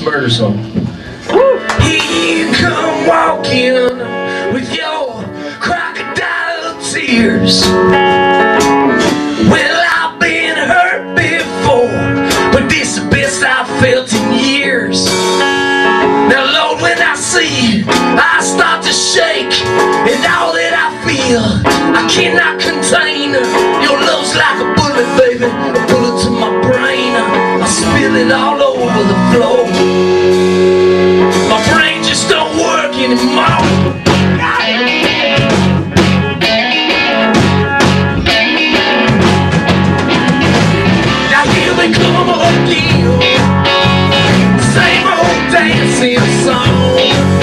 Murder song. Here you come walking with your crocodile tears. Well, I've been hurt before, but this is the best I've felt in years. Now, Lord, when I see you, I start to shake, and all that I feel, I cannot contain. Your love's like a bullet, baby, a bullet to my brain. I spill it all over the floor. My brain just don't work anymore. Now here we come again, same old dancing song,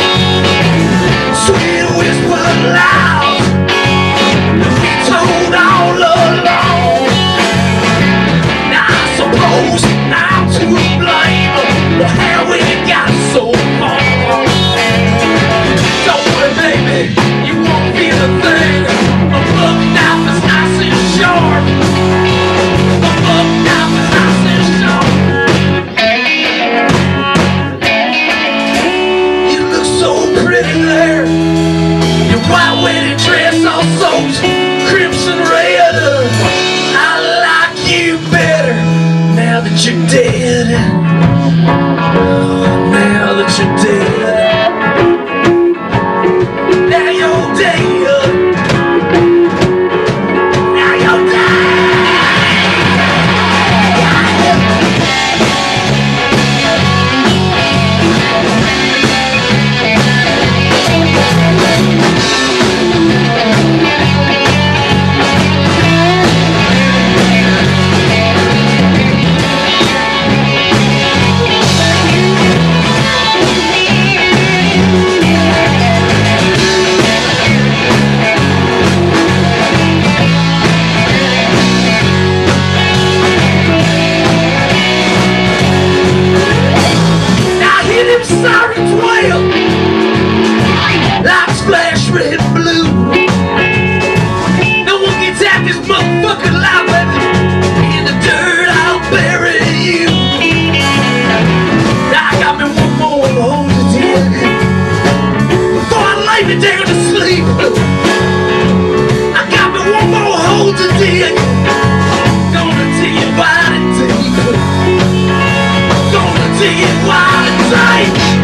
sweet whisper loud, we told all along. Now I suppose I'm to blame for how we got so far. Don't worry, baby, you won't feel a thing. A buck knife is nice and sharp. A buck knife is nice and sharp. You look so pretty there. Your white wedding dress all soaked crimson red. I like you better now that you're dead. Now that you're dead. Now you're dead. Now you're dead. Sirens wail like splash red blue. No one gets out this motherfucking life, baby. In the dirt I'll bury you. I got me one more hole to dig before I lay me down to sleep. I got me one more hole to dig. Gonna dig it wide and deep. Gonna dig it wide and deep.